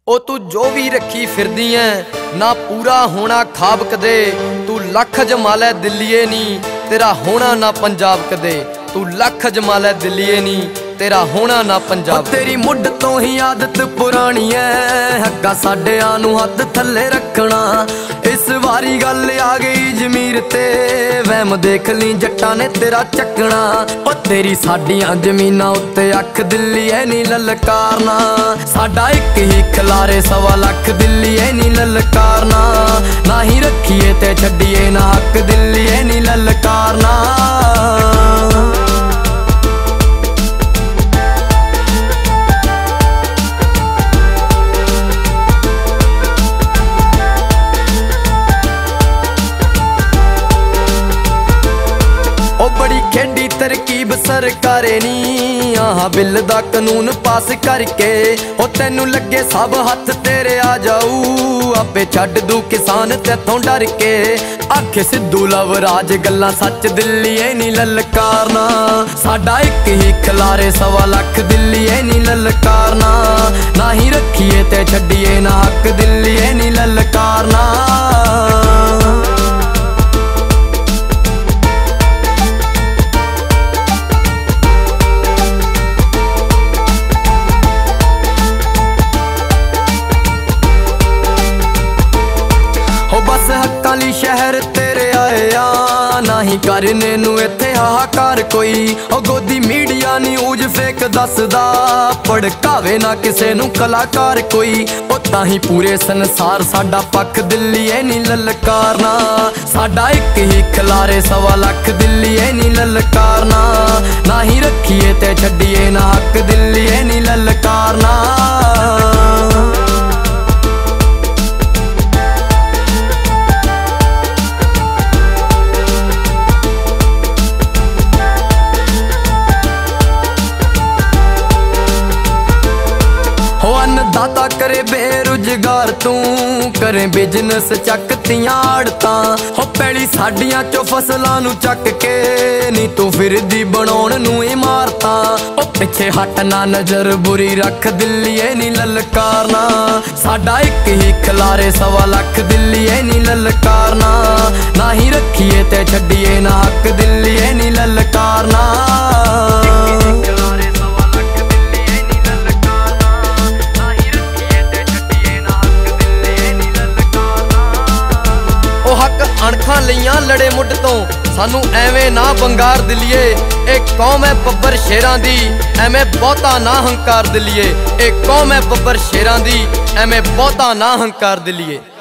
ओ तू जो भी रखी फिरदी है ना पूरा होना खाब कदे। तू लख जमा लै दिल्लीए नी तेरा होना ना पंजाब कदे। तू लख जमा लै दिल्लीए नी तेरा होना ना पंजाब। तेरी मुड तो ही आदत पुरानी है हग्गा साडियां नूं हद थल्ले रखना। इस वारी गल आ गई जमीर ते वहम देख ली जट्टां ने तेरा चकना। ओ तेरी साडियां जमीनां उत्ते अख दिल्लीए नी ललकारना। साडा एक ही खिलारे 1.25 लाख दिल्लीए नी ललकारना। ना ही रखिए ते छड्डिए ना हक दिल्लीए नी ललकारना। बड़ी खेडी तरकीब सरकारे नी आह बिल दा कानून पास करके। ओ तेनू लगे सब हथ तेरे आ जाऊ आपे छड्ड दू किसान तेथों डर के। आखे सिद्धू लवराज गल्लां सच दिल्लीए नी ललकारना। साडा एक ही खिलारे 1.25 लाख दिल्लीए नी ललकारना। ना ही रखिए ते छड्डिए ना हक दिल्लीए नी ललकारना। बस हक्कां लई शहर तेरे आए आ ना ही करने नू इत्थे हाहाकार कोई। ओ गोदी मीडिया न्यूज फेक दसदा भड़कावे ना किसे नू कलाकार कोई। ओ ताही पूरे संसार साडा पक्ष दिल्लीए नी ललकारना। साडा एक ही खिलारे 1.25 लाख दिल्लीए नी ललकारना। ना ही रखिए ते छड्डिए ना हक दिल्लीए नी ललकारना। अन्नदाता करे बेरोजगार तू करे बिजनेस चकतियां आड़तां। हो पैली साडियां चो फसलां नू चक के नी तू फिरदी बनाउण नू इमारतां। ओ पिछे हट ना नजर बुरी रख दिल्लीए नी ललकारना। साडा एक ही खिलारे 1.25 लाख दिल्लीए नी ललकारना। ना ही रखिए ते छड्डिए ना हक दिल्लीए नी ललकारना। अणखां लईआं लड़े मुड तो सानू एवें ना बंगार दिल्लीए। एक कौम है बब्बर शेरां दी एवें बहुता ना हंकार दिल्लीए। एक कौम है बब्बर शेरां दी एवें बहुता ना हंकार दिल्लीए।